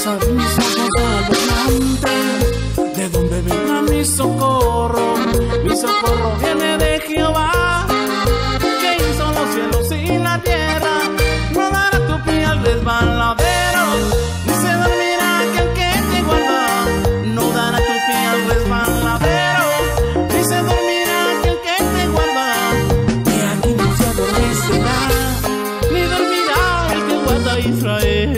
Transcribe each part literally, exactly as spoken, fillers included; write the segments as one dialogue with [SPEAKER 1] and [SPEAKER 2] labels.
[SPEAKER 1] Alzar mis ojos a los montes, ¿de dónde vendrá mi socorro? Mi socorro viene de Jehová, que hizo los cielos y la tierra. No dará tu pie al resbaladero, ni se dormirá aquel que te guarda. No dará tu pie al resbaladero, ni se dormirá aquel que te guarda. Que aquí no se adormecerá, ni dormirá el que guarda a Israel.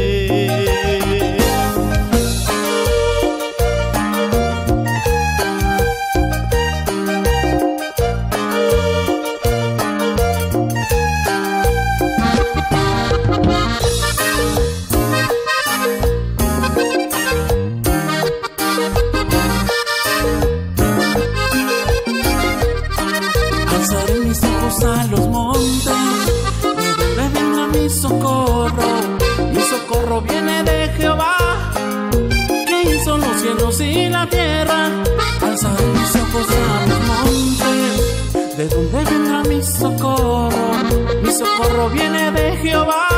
[SPEAKER 1] Alzaré mis ojos a los montes, ¿de dónde vendrá mi socorro? Mi socorro viene de Jehová, que hizo los cielos y la tierra. Alzaré mis ojos a los montes, ¿de dónde vendrá mi socorro? Mi socorro viene de Jehová,